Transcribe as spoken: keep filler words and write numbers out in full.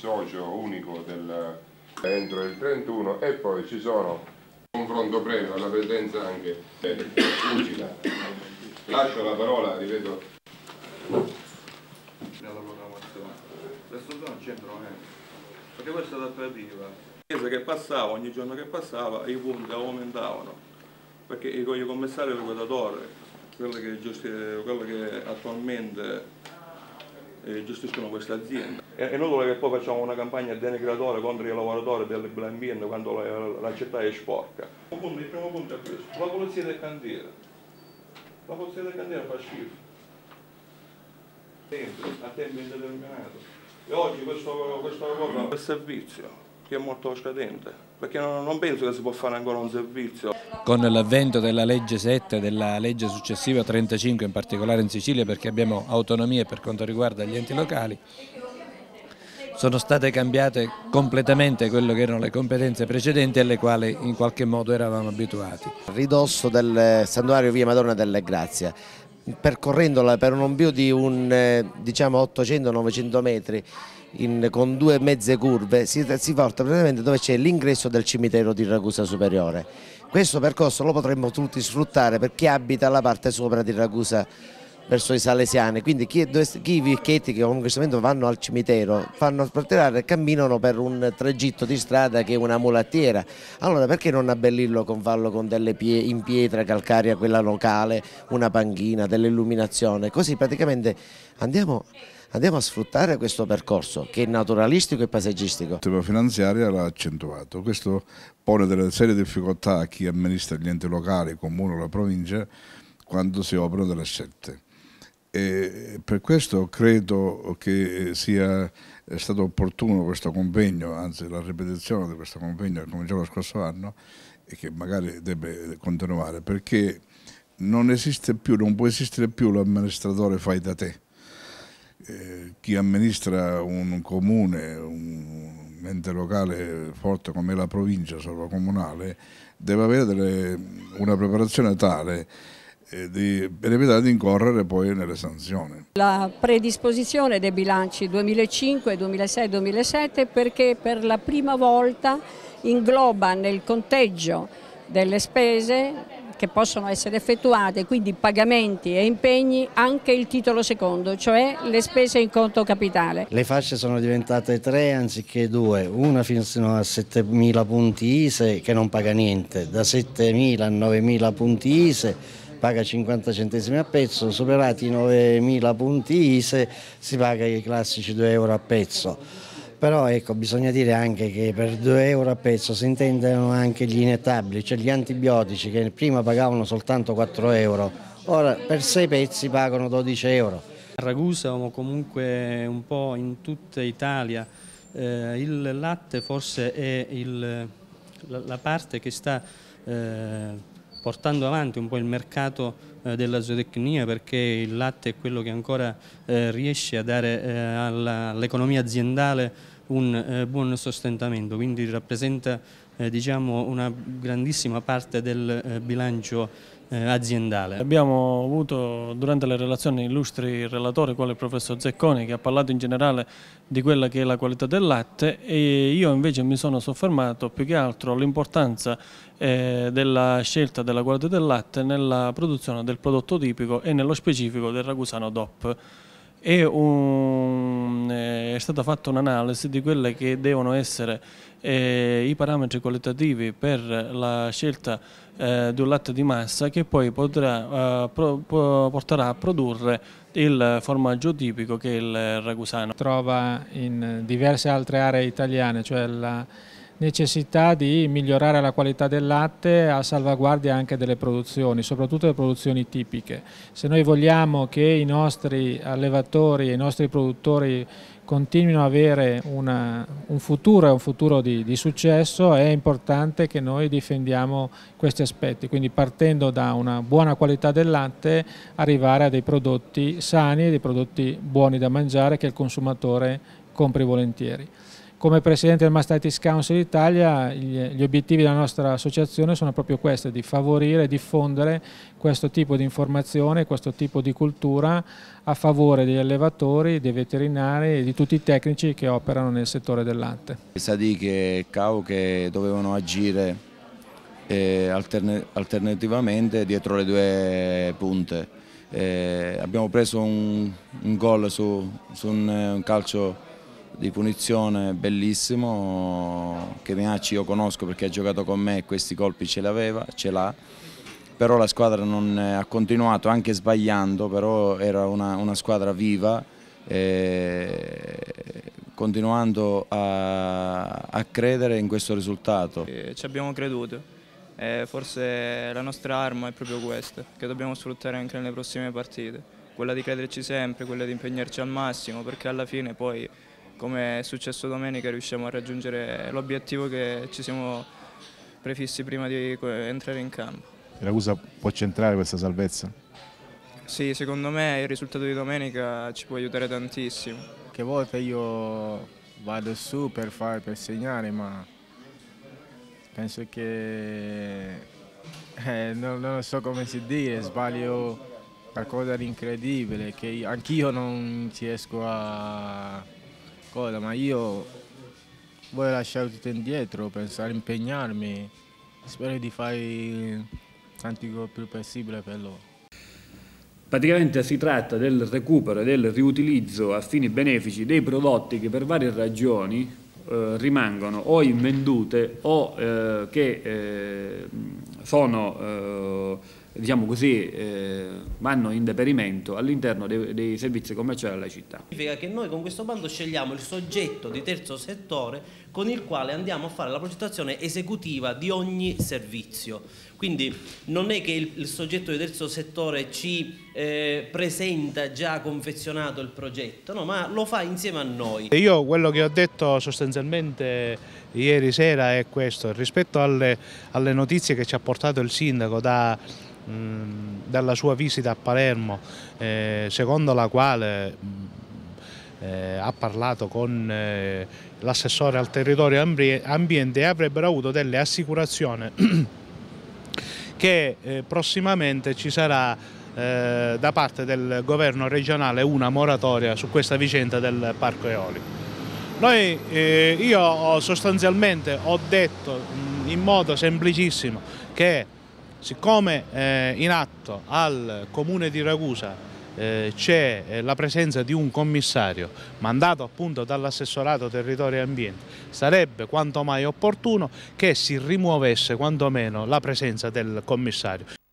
socio unico del, entro il trentuno, e poi ci sono confronto previo alla presenza anche del Ucida. Lascio la parola, ripeto. Nella programmazione. Adesso non c'entra niente. Perché questa è l'operativa. Che passava, ogni giorno che passava, i punti aumentavano. Perché i commissari e il liquidatore, quello che, quello che attualmente eh, gestiscono queste aziende. È inutile che poi facciamo una campagna denigratore contro i lavoratori dell'ambiente quando la, la città è sporca. Il primo punto è questo, la polizia del cantiere. La polizia del cantiere fa schifo. A tempo indeterminato. E oggi questo, questo cosa è il servizio, che è molto scadente, perché non, non penso che si può fare ancora un servizio. Con l'avvento della legge sette, della legge successiva trentacinque, in particolare in Sicilia, perché abbiamo autonomie per quanto riguarda gli enti locali, sono state cambiate completamente quelle che erano le competenze precedenti alle quali in qualche modo eravamo abituati. A ridosso del santuario via Madonna delle Grazie, percorrendola per non più di un diciamo ottocento novecento metri in, con due mezze curve, si, si porta praticamente dove c'è l'ingresso del cimitero di Ragusa Superiore. Questo percorso lo potremmo tutti sfruttare per chi abita la parte sopra di Ragusa verso i Salesiani, quindi chi, chi i vecchietti che in questo momento vanno al cimitero fanno spartirare, camminano per un tragitto di strada che è una mulattiera. Allora perché non abbellirlo con farlo con delle pie, in pietra calcarea, quella locale, una panchina, dell'illuminazione, così praticamente andiamo, andiamo a sfruttare questo percorso che è naturalistico e paesaggistico. La tema finanziaria l'ha accentuato, questo pone delle serie difficoltà a chi amministra gli enti locali, il comune o la provincia quando si operano delle scelte. E per questo credo che sia stato opportuno questo convegno, anzi la ripetizione di questo convegno che cominciò lo scorso anno e che magari deve continuare, perché non esiste più, non può esistere più l'amministratore fai da te. Eh, chi amministra un comune, un ente locale forte come la provincia sovracomunale, deve avere delle, una preparazione tale di, per evitare di incorrere poi nelle sanzioni. La predisposizione dei bilanci duemilacinque, duemilasei, duemilasette perché per la prima volta ingloba nel conteggio delle spese che possono essere effettuate, quindi pagamenti e impegni, anche il titolo secondo, cioè le spese in conto capitale. Le fasce sono diventate tre anziché due, una fino a settemila punti I S E che non paga niente, da settemila a novemila punti I S E paga cinquanta centesimi a pezzo, superati i novemila punti I S E si paga i classici due euro a pezzo. Però ecco, bisogna dire anche che per due euro a pezzo si intendono anche gli inettabili, cioè gli antibiotici che prima pagavano soltanto quattro euro, ora per sei pezzi pagano dodici euro. A Ragusa o comunque un po' in tutta Italia eh, il latte forse è il, la, la parte che sta eh, portando avanti un po' il mercato eh, della zootecnia, perché il latte è quello che ancora eh, riesce a dare eh, all'economia aziendale un eh, buon sostentamento, quindi rappresenta eh, diciamo una grandissima parte del eh, bilancio eh, aziendale. Abbiamo avuto durante le relazioni illustri relatori quale il professor Zecconi, che ha parlato in generale di quella che è la qualità del latte, e io invece mi sono soffermato più che altro all'importanza eh, della scelta della qualità del latte nella produzione del prodotto tipico e nello specifico del ragusano D O P. È, un, è stata fatta un'analisi di quelle che devono essere eh, i parametri qualitativi per la scelta eh, di un latte di massa che poi potrà, eh, pro, porterà a produrre il formaggio tipico che è il ragusano. Trova in diverse altre aree italiane, cioè la necessità di migliorare la qualità del latte a salvaguardia anche delle produzioni, soprattutto le produzioni tipiche. Se noi vogliamo che i nostri allevatori e i nostri produttori continuino ad avere una, un futuro, un futuro di, di successo, è importante che noi difendiamo questi aspetti, quindi partendo da una buona qualità del latte arrivare a dei prodotti sani, dei prodotti buoni da mangiare che il consumatore compri volentieri. Come Presidente del Mastitis Council Italia, gli obiettivi della nostra associazione sono proprio questi, di favorire e diffondere questo tipo di informazione, questo tipo di cultura a favore degli allevatori, dei veterinari e di tutti i tecnici che operano nel settore del latte. Sadiche e C A U che dovevano agire eh, altern alternativamente dietro le due punte. Eh, abbiamo preso un, un gol su, su un, un calcio di punizione bellissimo, che Meacci io conosco perché ha giocato con me e questi colpi ce l'aveva, ce l'ha, però la squadra non ha continuato, anche sbagliando, però era una, una squadra viva, eh, continuando a, a credere in questo risultato. Ci abbiamo creduto e forse la nostra arma è proprio questa, che dobbiamo sfruttare anche nelle prossime partite, quella di crederci sempre, quella di impegnarci al massimo, perché alla fine poi, come è successo domenica, riusciamo a raggiungere l'obiettivo che ci siamo prefissi prima di entrare in campo. La Ragusa può centrare questa salvezza? Sì, secondo me il risultato di domenica ci può aiutare tantissimo. Che volte io vado su per, fare, per segnare, ma penso che eh, non, non so come si dire, sbaglio qualcosa di incredibile, che anch'io non ci riesco a... Cosa, ma io voglio lasciare tutto indietro, pensare a impegnarmi, spero di fare tanti gol più possibile per loro. Praticamente si tratta del recupero e del riutilizzo a fini benefici dei prodotti che per varie ragioni eh, rimangono o invendute o eh, che eh, sono eh, diciamo così, eh, vanno in deperimento all'interno dei, dei servizi commerciali della città. Significa che noi con questo bando scegliamo il soggetto di terzo settore con il quale andiamo a fare la progettazione esecutiva di ogni servizio. Quindi non è che il, il soggetto di terzo settore ci eh, presenta già confezionato il progetto, no, ma lo fa insieme a noi. Io quello che ho detto sostanzialmente ieri sera è questo: rispetto alle, alle notizie che ci ha portato il sindaco da dalla sua visita a Palermo, eh, secondo la quale eh, ha parlato con eh, l'assessore al territorio e ambiente e avrebbero avuto delle assicurazioni che eh, prossimamente ci sarà eh, da parte del governo regionale una moratoria su questa vicenda del parco eolico. Noi, eh, io sostanzialmente ho detto in modo semplicissimo che siccome eh, in atto al Comune di Ragusa eh, c'è eh, la presenza di un commissario mandato appunto dall'assessorato territorio e ambiente, sarebbe quanto mai opportuno che si rimuovesse quantomeno la presenza del commissario.